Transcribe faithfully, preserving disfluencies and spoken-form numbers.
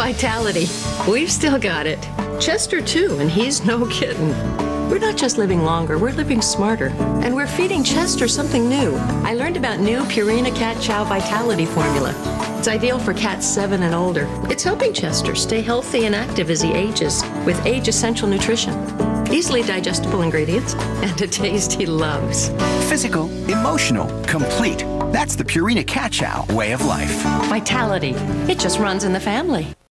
Vitality. We've still got it. Chester, too, and he's no kidding. We're not just living longer, we're living smarter. And we're feeding Chester something new. I learned about new Purina Cat Chow Vitality formula. It's ideal for cats seven and older. It's helping Chester stay healthy and active as he ages with age-essential nutrition. Easily digestible ingredients and a taste he loves. Physical, emotional, complete. That's the Purina Cat Chow way of life. Vitality. It just runs in the family.